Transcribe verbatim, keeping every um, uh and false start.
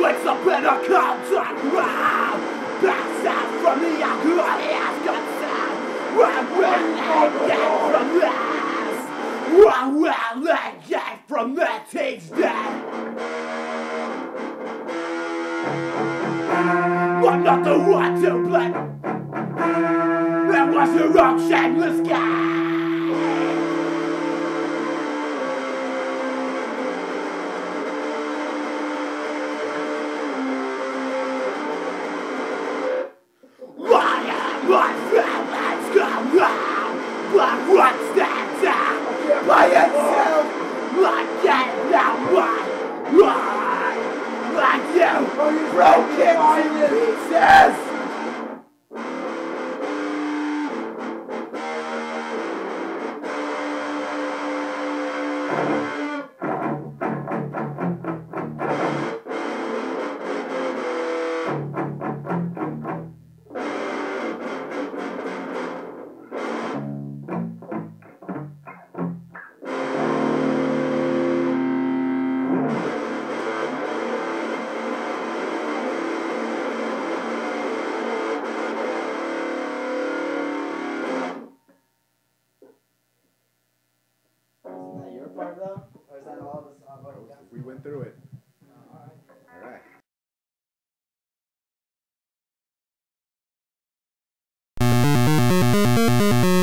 wakes up in a cold ground, backs out from the alcohol he has concerned. One will let get from this, one will let get from that he's dead. I'm not the one to blame. It was your own shameless guy. My feelings come round, but what stands out by itself? Like that, now why? Why? Like you, broken to pieces! Part though? Or is that all the song? We went through it. Oh, alright. All right.